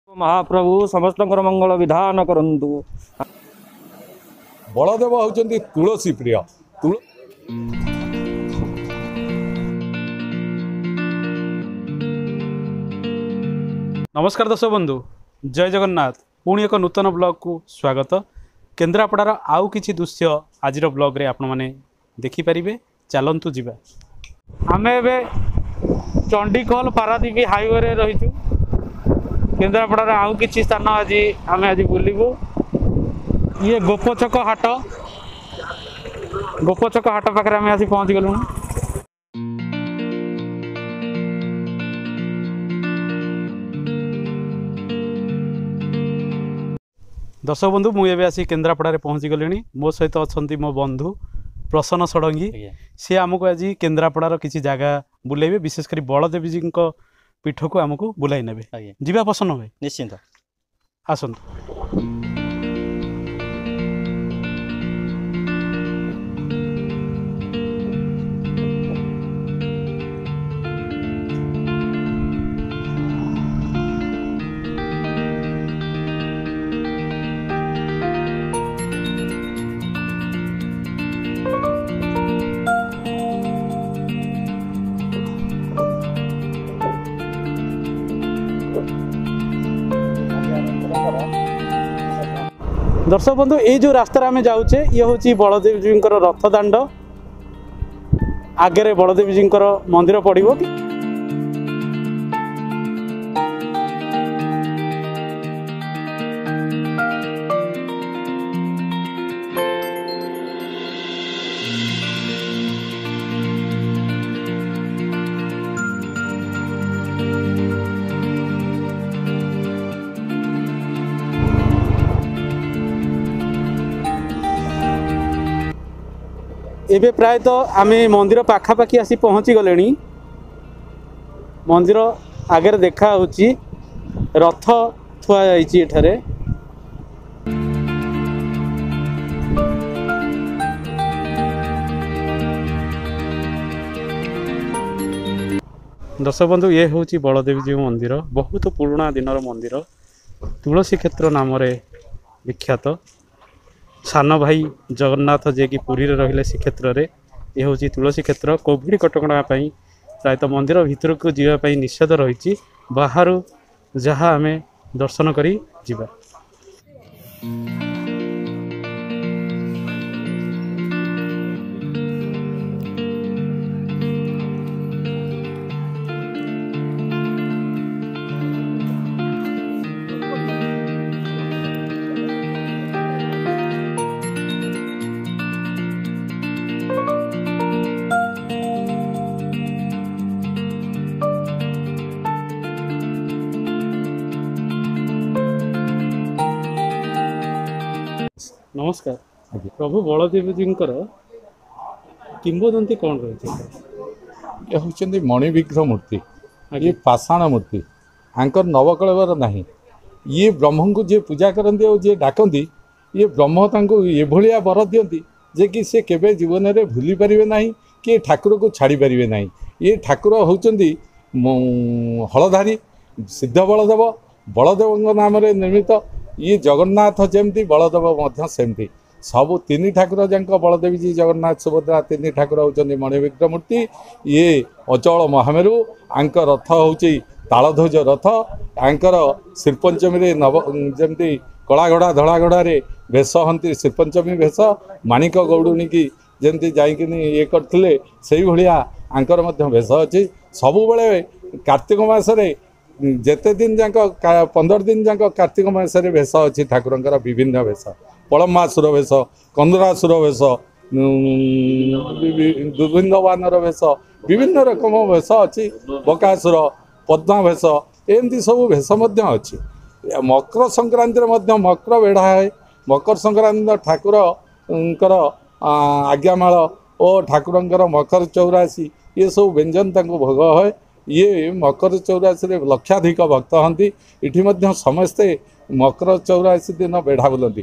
महाप्रभु समस्त मंगल विधान करंतु। बलदेव होचंदी तुलसी प्रिय। नमस्कार दर्शक बंधु, जय जगन्नाथ। पुणी एक नूतन ब्लॉग को स्वागत। केन्द्रापड़ार आउ किछि दृश्य आज ब्लॉग रे आपण माने देखि परिबे। चलंतु जिबा। आमे एबे चंडीखोल पारादीप हाईवे रे रहिछु। केन्द्रापड़ार आउ किछि स्थान आज आमे बुलिबु। ये गोपचक हाट पाखरे आमे आसी पहुंच गलु। दर्शक बंधु मुझे आसी केन्द्रापड़ा पहुँची गली। मो सहित अच्छा मो बंधु प्रसन्न षडंगी। सी आमको आज केन्द्रापड़ार किसी जगह बुलेबे, विशेषकर बलदेवी जी पीठ को आमको बुलाई नेबे। जीवा पसंद भाई? निश्चिंत आसतु। दर्शक बंधु ये जो रास्ता आम जाऊे ये हूँ बलदेव जी रथ दाण्ड। आगे बलदेव जी मंदिर पड़ो। एबे प्रायतः आमे मंदिर पाखापाखि आसी पहुँची गले। मंदिर आगे देखा होची रथ थुआ जाइछि एठारे। दर्शक बंधु ये हूँ बलदेवी जी मंदिर, बहुत पुराना दिनर मंदिर। तुलसी क्षेत्र नाम विख्यात। सान भाई जगन्नाथ जे कि पुरी रे रहिले श्रीक्षेत्र रे। ये हूँ तुलसी क्षेत्र। कोविड कटकणा प्रायतः मंदिर भितर को जावाई निषेध रही। बाहर जहाँ आम दर्शन करी जिबा। नमस्कार। प्रभु बलदेव जी किंवदंती कौन रही? ये हूँ मणिविग्रह मूर्ति। ये पाषाण मूर्ति। आंकर नवकलेवर नहीं। ये ब्रह्म को जे पूजा करती और जे डाकती ये ब्रह्म तांको ये भलिया बर दियंती जे कि से केबे जीवन में भूली पारिबे नहीं कि ठाकुर को छाड़ी पारिबे नहीं। ये ठाकुर होचंदी हलधारी सिद्ध बलदेव। बलदेव नाम रे निर्मित। ये जगन्नाथ जमती बलदेव सेमती। सबू तीन ठाकुर जाक बलदेवी जी जगन्नाथ सुभद्रा तीन ठाकुर होचंदी मणिविग्रह मूर्ति। ये अचल महामेरु। आंक रथ होची तालध्वज रथ। आंकर श्रीपंचमी नव जमती कला घोड़ा धड़ा घोड़ा भेष हंती श्रीपंचमी भेष। माणिक गौड़ुणी की जमती जाइकिनी ये करथिले सेही भलिया आंकर मध्य भेष अछि। सबु बेले कार्तिक मासरे जेते दिन जाक 15 दिन जाक कार्तिक मासरे भेष अच्छी ठाकुरंकर विभिन्न भेष। पलमासुर भेष, कंदरासुर भेष, दुर्बिंदवानर भेष, विभिन्न रकम भेष अच्छी। बकासुर पद्मा भेष एमती सब भेष अच्छी। मकर संक्रांति मकर बेढ़ा है। मकर संक्रांति ठाकुर आज्ञामाल और ठाकुरंकर मकर चौरासी ये सब व्यंजन भोग है। ये मकर चौरासी लक्षाधिक भक्त हंती। इठी मध्य समस्ते मकर चौरासी दिन बेढ़ा बुलती।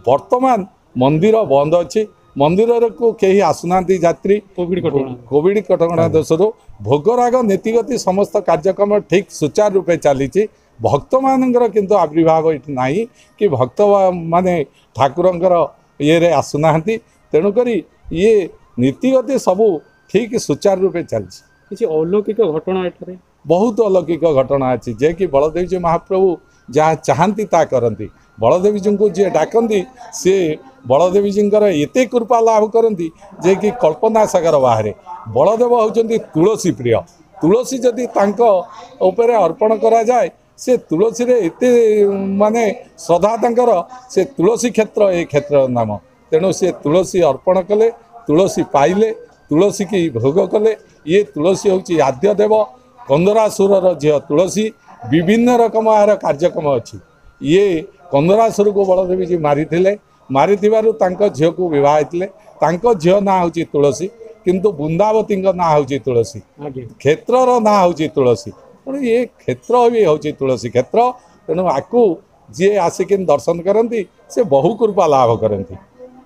वर्तमान मंदिर बंद अच्छी मंदिर को कहीं आसुना यात्री कोविड कटका दोषरू भोगराग नीतिगति समस्त कार्यक्रम ठीक सुचारू रूपे चली भक्त मानकर किंतु आविर्भाव ये ना कि भक्त माने ठाकुरंकर ये आसुना तेणुक ये नीतिगति सबू ठीक सुचारू रूपे चलती किसी अलौकिक घटना एठारे बहुत अलौकिक घटना अच्छी जे कि बलदेव जी महाप्रभु जहाँ चाहती ता करती बलदेवी जी को जी डाकती सी बलदेवी जी एत कृपा लाभ करती जे कि कल्पना सागर बाहर बलदेव होती तुलसी प्रिय तुलसी जदि उपर अर्पण करा जाए से तुलसी रे एते माने श्रद्धा तंकर से तुलसी क्षेत्र ए क्षेत्र नाम तेणु से तुलसी अर्पण कले तुलसी पाइले तुलसी की भोग कले ये तुलसी हूँ आद्य देव कंदरासुर झील तुलसी विभिन्न रकम यार कार्यक्रम अच्छी ये कंदरासुर को बलदेवी जी मारी झील को बह झील ना हूँ तुलसी किंतु बृंदावती ना हूँ तुलसी क्षेत्र ना हूँ तुलसी तेणु ये क्षेत्र भी हूँ तुलसी क्षेत्र तेणु आपको जी आसिक दर्शन करती से बहु कृपा लाभ करती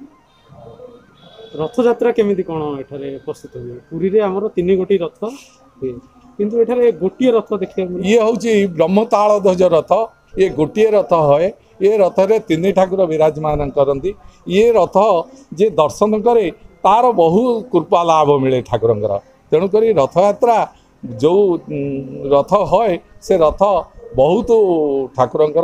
रथयात्रा केमिति कौन एठारे प्रस्तुत हुए पुरी रे हमर 3 गोटी रथ हुए किंतु एठारे गोटिए रथ देखिया ये हूँ ब्रह्मताल ध्वज रथ ये गोटिए रथ है ये रथ रे 3 ठाकुर विराजमान करती ये रथ जे दर्शन करे तार बहु कृपा लाभ मिले ठाकुरंकर तेणुक रथयात्रा जो रथ है से रथ बहुत ठाकुरंकर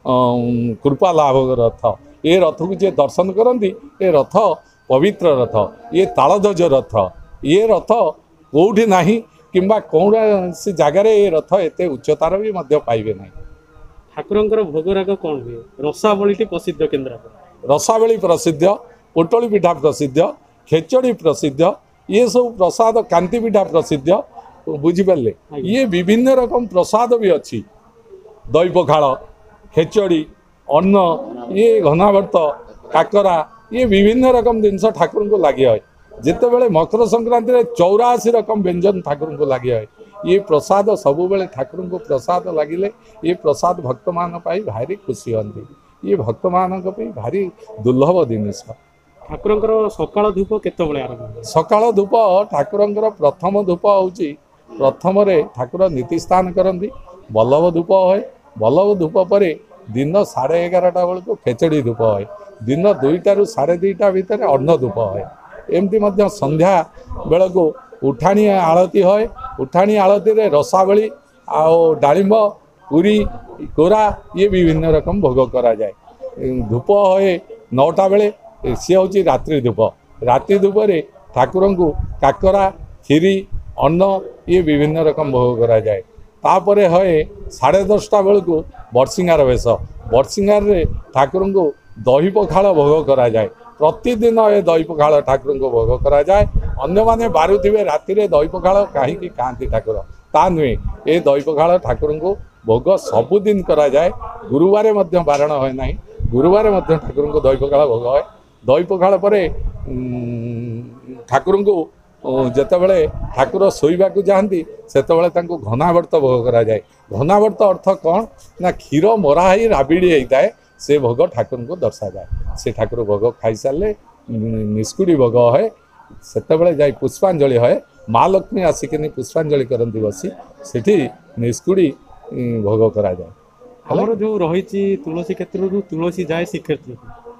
कृपा लाभ रथ ये रथ को जे दर्शन करती ये रथ पवित्र रथ ये तालध्वज रथ ये रथ कौटी नहीं किंबा कौन से जगार ये रथ एते उच्चतार भी मध्य पाइबे नहीं ठाकुरंकर भोगराग कौन हुए रसावली प्रसिद्ध केन्द्रापड़ा रसावली प्रसिद्ध पोटली पिठा प्रसिद्ध खेचड़ी प्रसिद्ध ये सब प्रसाद कांति पिठा प्रसिद्ध बुझिपारे ये विभिन्न रकम प्रसाद भी अच्छी दही पखाड़ खेचड़ी अन्न ये घनावर्त काकरा ये विभिन्न रकम जिनस ठाकुर को लगे है जिते बड़े मकर संक्रांति में 84 रकम व्यंजन ठाकुर को लगे है ये प्रसाद सबु बेले ठाकुर को प्रसाद लगिले ये प्रसाद भक्त मान भारी खुशी हंती ये भक्त मान भारी दुर्लभ जिनिस ठाकुरंकर सकाळ धूप केतबेले आरंभ सकाळ धूप ठाकुरंकर प्रथम धूप होची प्रथम रे ठाकुर नीति स्थान करती बल्लभ धूप है बल्लभ धूप पर दिन 11:30 बेलू खेचड़ी धूप है दिन 2टा ରୁ 2:30 भितर अन्न धूप है एमती संध्या बेल को उठाणी आलती है उठाणी आलती रे रसावली आओ डालिंब पूरी कोरा ये विभिन्न रकम भोग करा जाए धूप है 9टा बेले सी हूँ रात्रि धूप रात्रि धूप ठाकुर को काकरा खीरी अन्न ये विभिन्न रकम भोग करा जाए तापर है 10:30 बेलू बरसिंगार वेश बरसिंगार ठाकुर को दही पखाड़ भोग करा जाए प्रतिदिन ये दही पखाड़ ठाकुर को भोग करा जाए अन्य माने बारुथिबे राति रे दही पखाड़ कहीं खाती ठाकुर ता नुहे ये दही पखाड़ ठाकुर को भोग सबुदिन करा जाए गुरुवार बारण है ना गुरुवार ठाकुर को दही पखाड़ भोग है दही पखाड़ पर ठाकुर को जितेबले ठाकुर शोवा जाती से घनावर्त भोग करा जाए घनावर्त अर्थ कौन ना क्षीर मरा ही राबिड़ी होता है से भोग ठाकुर को दर्शा जाए से ठाकुर भोग खाई सारे निष्कुड़ी भोग है से जाए पुष्पांजलि है माँ लक्ष्मी आसिक पुष्पांजलि करती बसी से निष्कुड़ी भोग करा जाए हमर जो रही तुलसी क्षेत्र तुलसी जाए श्रीक्षेत्र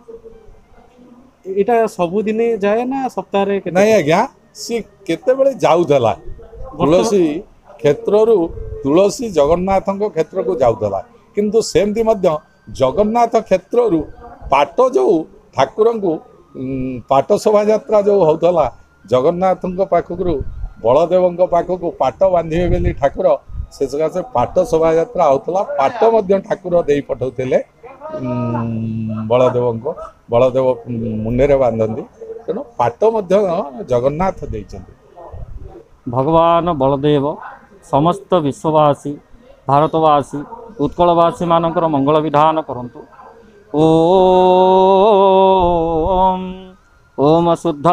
यहाँ सबुदिन जाए ना सप्ताह नहीं आज्ञा सी केते जाऊला तुलसी क्षेत्र तुलसी जगन्नाथ क्षेत्र को जाऊला किंतु सेमती जगन्नाथ क्षेत्र पाट जो ठाकुर को पाट शोभा यात्रा जो होता जगन्नाथ पाखक बलदेव पाखक पाट बांधे बोली ठाकुर से सकाशे पाट शोभा यात्रा होता पाट ठाकुर दे पठाऊले बलदेव मुंडे बांधती तेणु पाट जगन्नाथ देइछन्ति भगवान बलदेव समस्त विश्ववासी भारतवासी उत्कलवासी मानकर मंगल विधान करंतु ओम ओम शुद्ध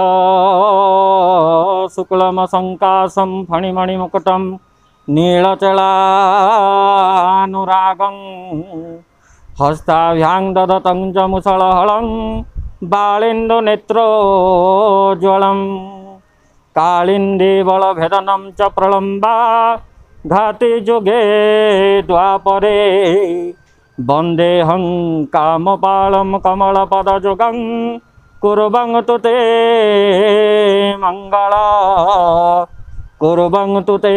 शुक्लम संकाशम फणिमणि मुकुटम नीलचलानुरागं हस्ताभ्यां ददतं च मुसलहलं बालिन्दुनेत्रोज्ज्वलं कालिन्दे बलभेदनं च प्रलम्बा घातियुगे द्वापरे वन्देऽहं कामपालं कमलपदयुगं कुर्वन्तु ते मङ्गला कुर्वन्तु ते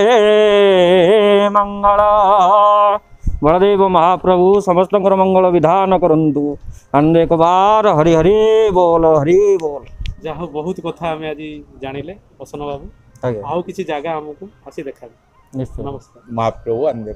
मङ्गला। बलदेव महाप्रभु समस्त मंगल विधान करंतु अनेक बार हरि हरि बोल हरि बोल। जहाँ बहुत कथा आम आज जानिले प्रसन्न बाबू आउ किसी जगह आमको आसी देखा निश्चय। नमस्कार। महाप्रभु अंदर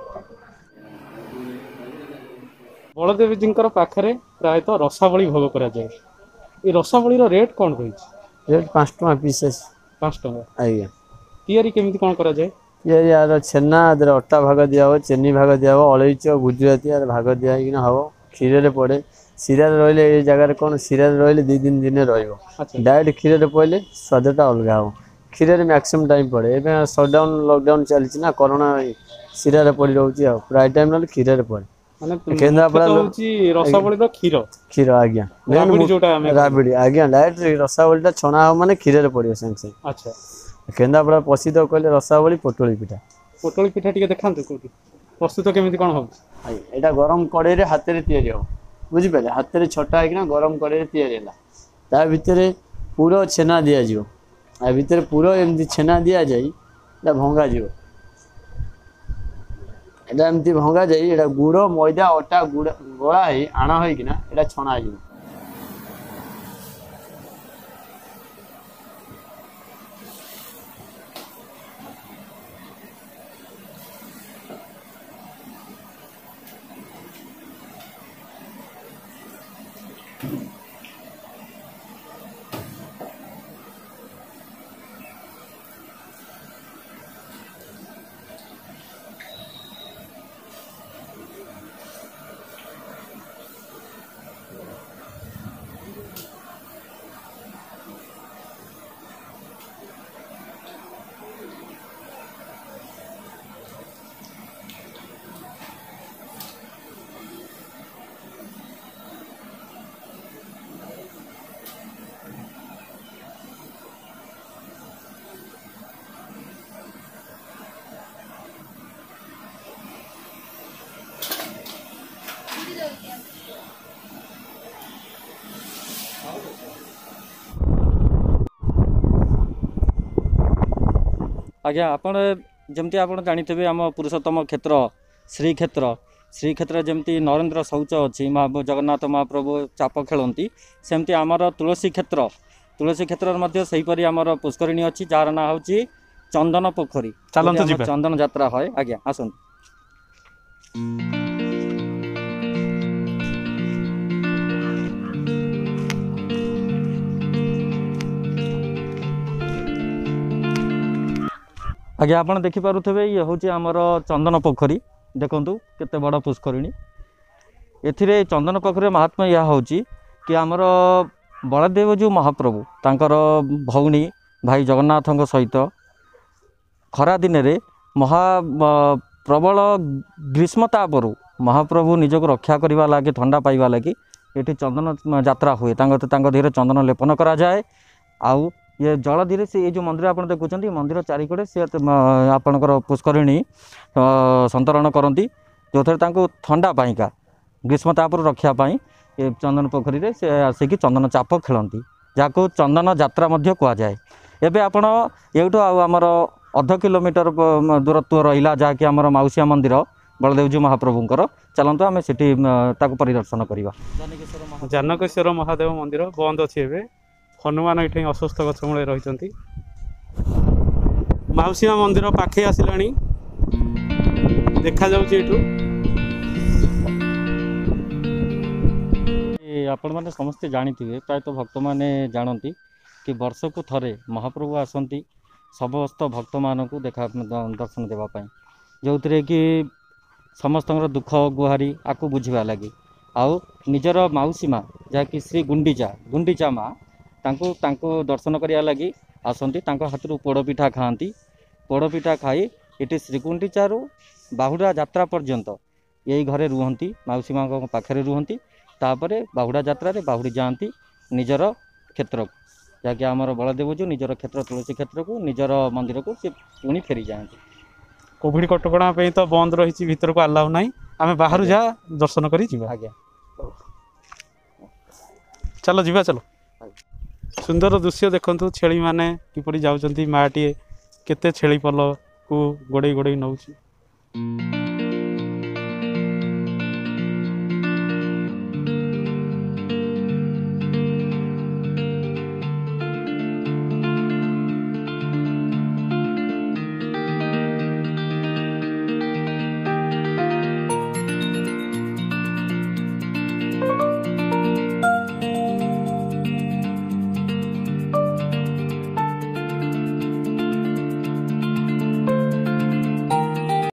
बलदेव जी पाखे प्रायतः रसावली भोग करा जाए। ये रसावली रेट कौन रही? रेट 5 टका पीस 5 टका। आज्ञा तैयारी केमी कौन करा जाए? यार छेना अट्टा भाग दिया हो, चीनी भाग दिया हो, अलैच गुजराती यार भाग दिया कि हम क्षीर पड़े। सीरा रही ये जगह कौन सीरा रही 2-3 दिन डायरेक्ट क्षीर पड़े स्वादटा अलग हो। क्षीर मैक्सिमम टाइम पड़े ए सटडाउन लॉकडाउन चलती ना कोरोना सीरा पड़ी रोचे प्राय टाइम ना क्षीर पड़े केन्द्रापड़ा रसावली क्षीर क्षीर आज्ञा राबिड़ी आज्ञा डायरेक्ट रसावली छणा हो माने क्षीर पड़े सागे सागे। अच्छा केन्द्रापड़ा प्रसिद्ध कहले रसावली पोटली पिठा। पोटली पिठा टिके देखांतु कोठी प्रस्तुत केमिति कोन हो? एटा गरम कड़े रे हाथ रे तैयारी हो बुझिपारे हाथ रे छटा है गरम कड़े रे तैयारी होला ता भितरे पूरा छेना दिया जिवो आ भितरे पूरा एमती छेना दिया जाई एटा भंगा जिवो एटा एमती भंगा जाई एटा गुड़ मैदा अटा गुड़ गोळा है आना होई किना एटा छणा जिवो। आज्ञा आपण जमती आपण जानिथिबे आम पुरुषोत्तम क्षेत्र श्रीक्षेत्र जमती नरेंद्र शौच अच्छी जगन्नाथ महाप्रभु चाप खेलती सेमती आमर तुलसी क्षेत्र मध्य सेहीपरि आमर पुष्करिणी अच्छी जार ना हूँ चंदन पोखरी। चलते चंदन यात्रा है आज्ञा आसत। आज्ञा आप देखिपे ये हूँ आमर चंदन पोखरी देखु केते बड़ पुष्करिणी। एथिरे चंदन पोखरी महात्मा यह हूँ कि आमर बलदेव जो महाप्रभु तांकर भौणी भाई जगन्नाथ सहित खरा दिन रे प्रबल ग्रीष्मतापरू महाप्रभु निजक रक्षा करने लगे ठंडा पाइबा लगी ये चंदन यात्रा हुए धीरे चंदन लेपन करा जाए। आउ ये जल धीरे से ये जो मंदिर आप देखुं मंदिर चारिकड़े सी आपणकर पुष्करिणी संतरण करती जो थे ठंडा पाइका ग्रीष्मतापरू रक्षापी ये चंदन पोखरी रे से आसिक चंदन चाप खेलती जहाँ चंदन यात्रा कह जाए। एबे आपण एठू आमर 0.5 किलोमीटर दूरत्व रहा जहाँकि आमर माउसिया मंदिर बलदेवजी महाप्रभुंकर चलतु आम से परिदर्शन करवा। जानकेश्वर महादेव मंदिर बंद अच्छी एवं हनुमान ये अस्वस्थ गछ मूल रही माउसिया मंदिर पाखे आसला देखा जाऊँ आपण मैंने समस्ते जानी प्रायतः भक्त मैंने जानती कि वर्ष को थरे महाप्रभु आसती समस्त भक्त मान को देखा दर्शन देवाई जो थे कि समस्त दुख गुहारी आपको बुझा लगे आउ निजर मौसी माँ जहाँकि श्री गुंडीचा माँ तांको दर्शन करिया लगी आसती हाथ पोड़पिठा खाती पोड़पिठा खाई ये श्रीगुंडीचारू बाहुड़ा यात्रा पर्यंत यही घरे रुहंती माउसी माँ पाखे रुहंती तापर बाहुड़ा यात्रा बाहुड़ी जाती निजर क्षेत्र को जहाँकि आमर बलदेव जो निजर क्षेत्र तुलसी क्षेत्र को निजर मंदिर को सी पुणी फेरी जाती। कोविड कटकणा तो बंद रही भीतर को अलाउ ना आम बाहर जा दर्शन कर आज्ञा चलो जीवा चलो। सुंदर दृश्य देखंतु छेली माने किपरि जाउचंती माटी केते छेली पल को गोड़े गोड़े नौची।